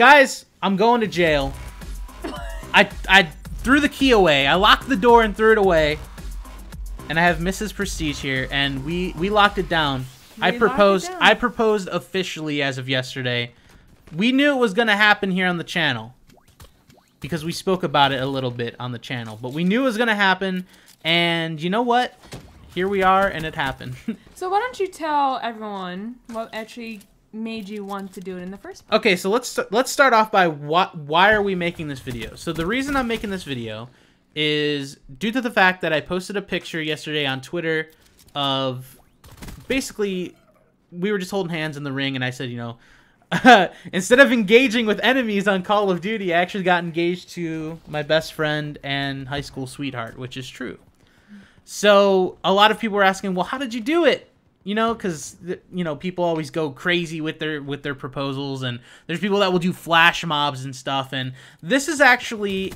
Guys, I'm going to jail. I threw the key away. I locked the door and threw it away. And I have Mrs. Prestige here, and we locked it down. I proposed officially as of yesterday. We knew it was going to happen here on the channel because we spoke about it a little bit on the channel, but we knew it was going to happen, and you know what? Here we are, and it happened. So why don't you tell everyone what actually made you want to do it in the first place? Okay, so let's start off by why are we making this video? So the reason I'm making this video is due to the fact that I posted a picture yesterday on Twitter of basically we were just holding hands in the ring, and I said, you know, instead of engaging with enemies on Call of Duty, I actually got engaged to my best friend and high school sweetheart, which is true. So a lot of people were asking, well, how did you do it? You know, because, you know, people always go crazy with their proposals, and there's people that will do flash mobs and stuff, and this is actually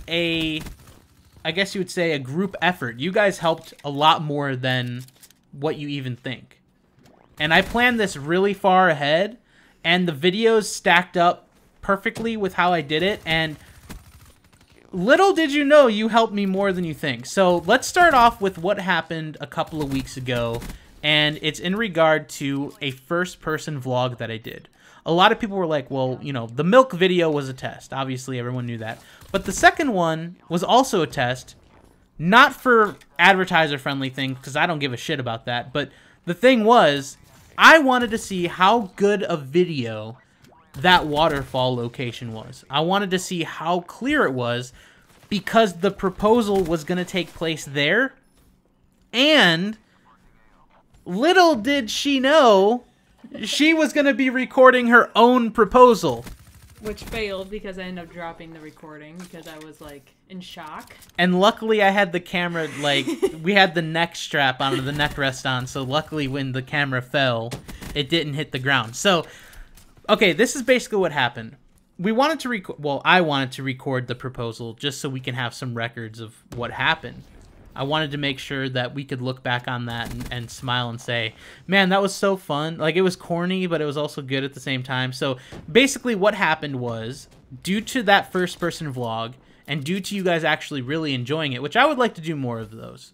I guess you would say a group effort. You guys helped a lot more than what you even think. And I planned this really far ahead, and the videos stacked up perfectly with how I did it, and little did you know you helped me more than you think. So let's start off with what happened a couple of weeks ago, and it's in regard to a first-person vlog that I did. A lot of people were like, well, you know, the milk video was a test. Obviously, everyone knew that. But the second one was also a test, not for advertiser-friendly thing, because I don't give a shit about that. But the thing was, I wanted to see how good a video that waterfall location was. I wanted to see how clear it was, because the proposal was going to take place there. And little did she know, she was going to be recording her own proposal. Which failed because I ended up dropping the recording because I was, like, in shock. And luckily I had the camera, like, we had the neck strap on, the neck rest on, so luckily when the camera fell, it didn't hit the ground. So, okay, this is basically what happened. We wanted to record, well, I wanted to record the proposal just so we can have some records of what happened. I wanted to make sure that we could look back on that and smile and say, man, that was so fun. Like, it was corny, but it was also good at the same time. So basically what happened was, due to that first-person vlog, and due to you guys actually really enjoying it, which I would like to do more of those,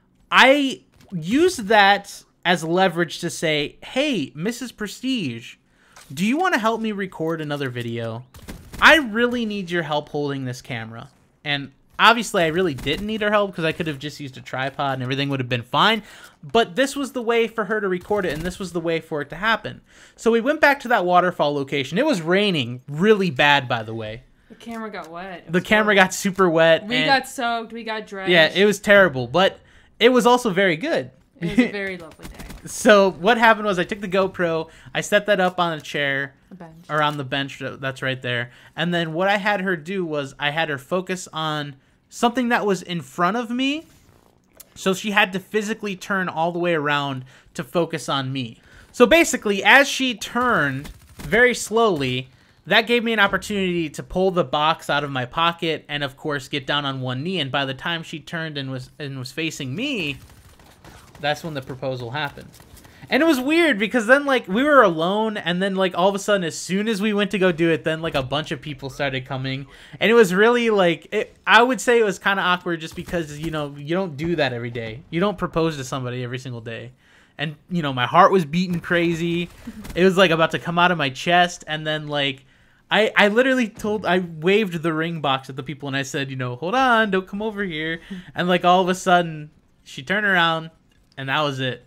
I used that as leverage to say, hey, Mrs. Prestige, do you want to help me record another video? I really need your help holding this camera. And obviously, I really didn't need her help because I could have just used a tripod and everything would have been fine. But this was the way for her to record it, and this was the way for it to happen. So we went back to that waterfall location. It was raining really bad, by the way. The camera got wet. The camera got super wet. We got soaked. We got drenched. Yeah, it was terrible, but it was also very good. It was a very lovely day. So what happened was I took the GoPro, I set that up on a chair, or on the bench that's right there, and then what I had her do was I had her focus on something that was in front of me, so she had to physically turn all the way around to focus on me. So basically, as she turned very slowly, that gave me an opportunity to pull the box out of my pocket and, of course, get down on one knee. And by the time she turned and was facing me, that's when the proposal happened. And it was weird because then, like, we were alone, and then, like, all of a sudden, as soon as we went to go do it, then, like, a bunch of people started coming. And it was really, like, I would say it was kind of awkward just because, you know, you don't do that every day. You don't propose to somebody every single day. And, you know, my heart was beating crazy. It was, like, about to come out of my chest. And then, like, I literally I waved the ring box at the people, and I said, you know, hold on, don't come over here. And, like, all of a sudden, she turned around, and that was it.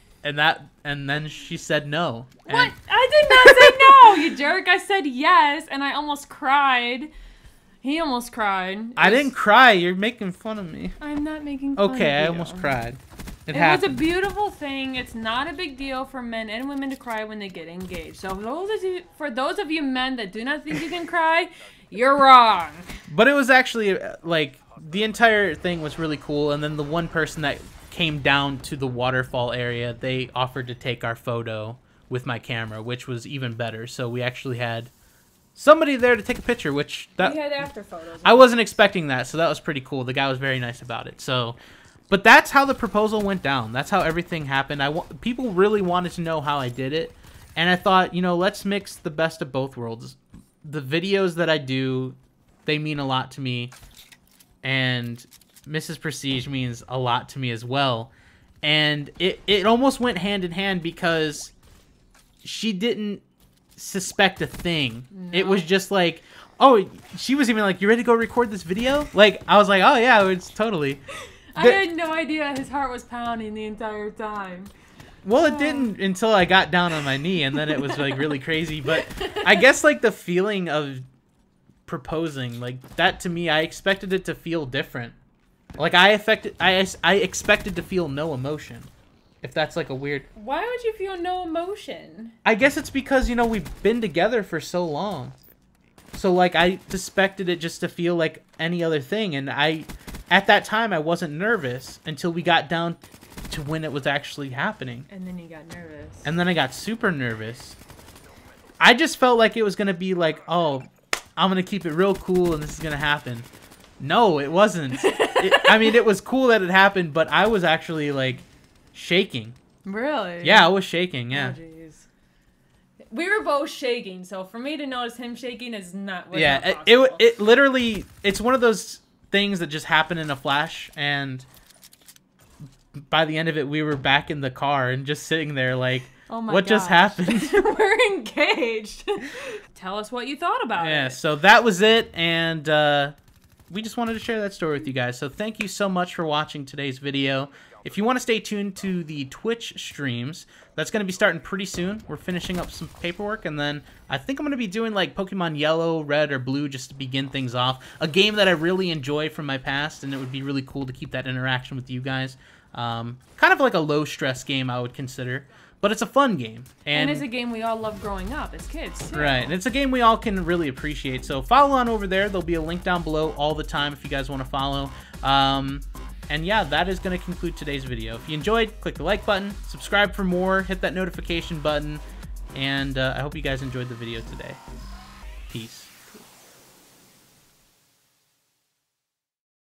And then she said no. What? I did not say no, you jerk. I said yes, and I almost cried. He almost cried. I didn't cry. You're making fun of me. I'm not making fun of you. Okay, I almost cried. It was a beautiful thing. It's not a big deal for men and women to cry when they get engaged. So for those of you men that do not think you can cry, you're wrong. But it was actually, like, the entire thing was really cool. And then the one person that came down to the waterfall area, they offered to take our photo with my camera, which was even better. So we actually had somebody there to take a picture, which we had after photos. I wasn't expecting that, so that was pretty cool. The guy was very nice about it. So, but that's how the proposal went down. That's how everything happened. People really wanted to know how I did it, and I thought, you know, let's mix the best of both worlds. the videos that I do, they mean a lot to me, and Mrs. Prestige means a lot to me as well. And it almost went hand in hand because she didn't suspect a thing. No. It was just like, oh, she was even like, you ready to go record this video? Like, I was like, oh yeah, it's totally. I had no idea his heart was pounding the entire time. Well, it didn't until I got down on my knee, and then it was like really crazy. But I guess like the feeling of proposing, like that to me, I expected it to feel different. Like I expected to feel no emotion. If that's like a weird. Why would you feel no emotion? I guess it's because, you know, we've been together for so long. So like I suspected it just to feel like any other thing, and at that time I wasn't nervous until we got down to when it was actually happening. And then you got nervous. And then I got super nervous. I just felt like it was going to be like, oh, I'm going to keep it real cool and this is going to happen. No, it wasn't. I mean, it was cool that it happened, but I was actually like shaking. Really? Yeah, I was shaking, yeah. Oh, jeez. We were both shaking, so for me to notice him shaking is not it literally, it's one of those things that just happen in a flash, and by the end of it, we were back in the car and just sitting there like, oh my what gosh. Just happened? We're engaged. Tell us what you thought about it. Yeah, so that was it, and we just wanted to share that story with you guys. So thank you so much for watching today's video. If you want to stay tuned to the Twitch streams, that's going to be starting pretty soon. We're finishing up some paperwork, and then I think I'm going to be doing like Pokemon Yellow, Red, or Blue just to begin things off. A game that I really enjoy from my past, and it would be really cool to keep that interaction with you guys. Kind of like a low-stress game, I would consider. But it's a fun game. And it's a game we all loved growing up as kids, too. Right, and it's a game we all can really appreciate. So follow on over there. There'll be a link down below all the time if you guys want to follow. And yeah, that is going to conclude today's video. If you enjoyed, click the like button, subscribe for more, hit that notification button, and I hope you guys enjoyed the video today. Peace.